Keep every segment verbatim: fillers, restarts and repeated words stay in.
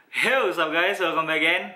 Hey, what's up guys, welcome back again.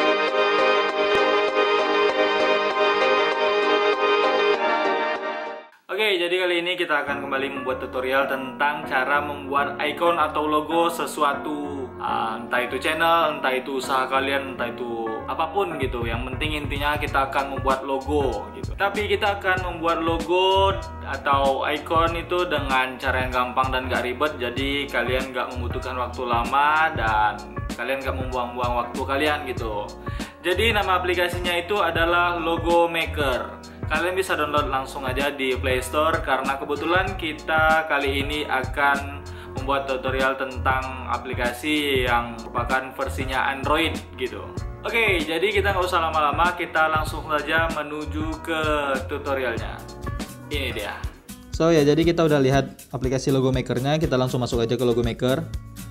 Oke, jadi kali ini kita akan kembali membuat tutorial tentang cara membuat icon atau logo sesuatu, uh, entah itu channel, entah itu usaha kalian, entah itu apapun gitu. Yang penting intinya kita akan membuat logo gitu. Tapi kita akan membuat logo atau icon itu dengan cara yang gampang dan gak ribet. Jadi kalian gak membutuhkan waktu lama dan kalian gak membuang-buang waktu kalian gitu. Jadi nama aplikasinya itu adalah Logo Maker. Kalian bisa download langsung aja di Play Store karena kebetulan kita kali ini akan membuat tutorial tentang aplikasi yang merupakan versinya Android gitu. Oke, jadi kita nggak usah lama-lama, kita langsung saja menuju ke tutorialnya. Ini dia. So ya, jadi kita udah lihat aplikasi Logo Makernya, kita langsung masuk aja ke Logo Maker.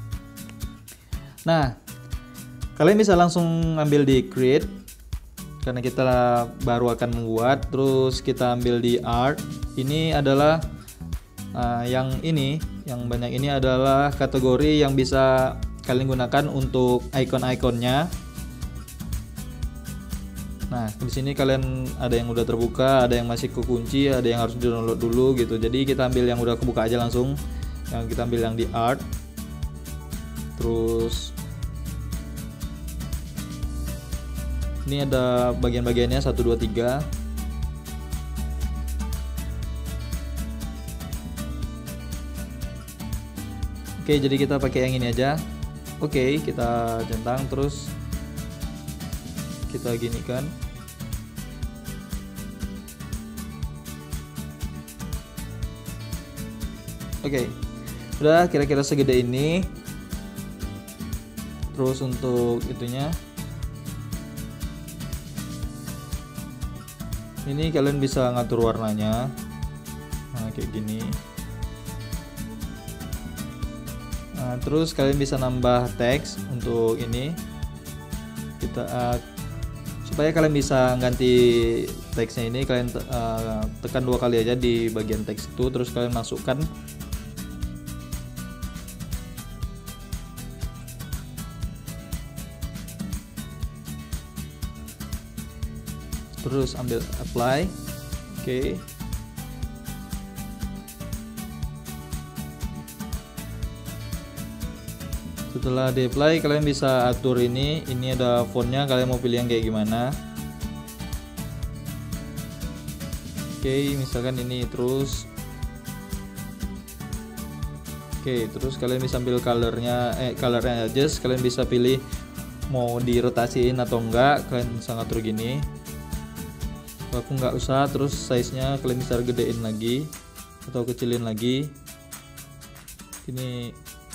Nah, kalian bisa langsung ambil di Create karena kita baru akan membuat. Terus kita ambil di Art. Ini adalah uh, yang ini, yang banyak ini adalah kategori yang bisa kalian gunakan untuk icon-iconnya. Nah, di sini kalian ada yang udah terbuka, ada yang masih kekunci, ada yang harus di-download dulu gitu. Jadi kita ambil yang udah kebuka aja langsung. Yang kita ambil yang di Art. Terus ini ada bagian-bagiannya satu dua tiga. Oke, jadi kita pakai yang ini aja. Oke, kita centang terus kita ginikan. Oke. Udah kira-kira segede ini. Terus untuk itunya, ini kalian bisa ngatur warnanya. Nah, kayak gini. Nah, terus kalian bisa nambah teks untuk ini. Kita uh, supaya kalian bisa ganti teksnya ini, kalian uh, tekan dua kali aja di bagian teks itu, terus kalian masukkan. Terus ambil apply. Oke. Okay. Setelah di apply, kalian bisa atur ini. Ini ada fontnya, kalian mau pilih yang kayak gimana. Oke, okay, misalkan ini terus. Oke, okay, terus kalian bisa ambil colornya, eh colornya adjust. Kalian bisa pilih mau dirotasiin atau enggak. Kalian bisa ngatur gini. Aku nggak usah, terus size nya kalian bisa gedein lagi atau kecilin lagi. Ini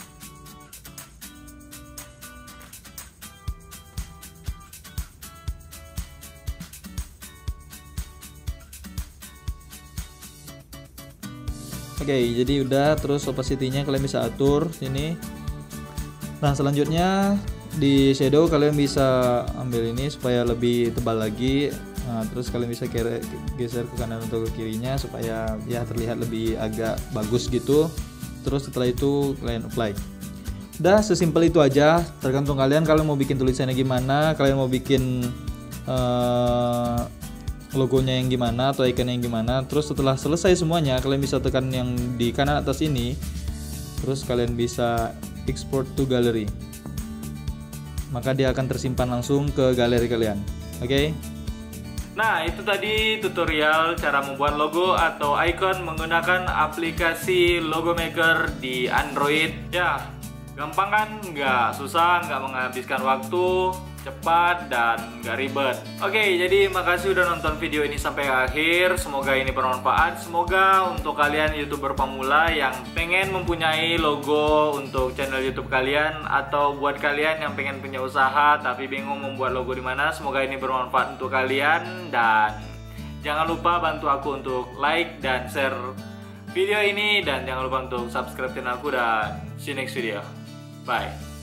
oke, jadi udah. Terus opacity-nya kalian bisa atur sini. Nah, selanjutnya di shadow kalian bisa ambil ini supaya lebih tebal lagi. Nah, terus kalian bisa geser ke kanan atau ke kirinya supaya ya terlihat lebih agak bagus gitu. Terus setelah itu kalian apply. Udah, sesimpel itu aja. Tergantung kalian, kalian mau bikin tulisannya gimana, kalian mau bikin uh, logonya yang gimana atau ikonnya yang gimana. Terus setelah selesai semuanya, kalian bisa tekan yang di kanan atas ini. Terus kalian bisa export to gallery. Maka dia akan tersimpan langsung ke galeri kalian. Oke? Okay? Nah, itu tadi tutorial cara membuat logo atau icon menggunakan aplikasi Logo Maker di Android. Ya, gampang kan? Nggak susah, nggak menghabiskan waktu, cepat, dan nggak ribet. Oke, jadi makasih udah nonton video ini sampai akhir. Semoga ini bermanfaat. Semoga untuk kalian YouTuber pemula yang pengen mempunyai logo untuk channel YouTube kalian, atau buat kalian yang pengen punya usaha tapi bingung membuat logo di mana, semoga ini bermanfaat untuk kalian. Dan jangan lupa bantu aku untuk like dan share video ini, dan jangan lupa untuk subscribe channel aku, dan see you next video. Bye.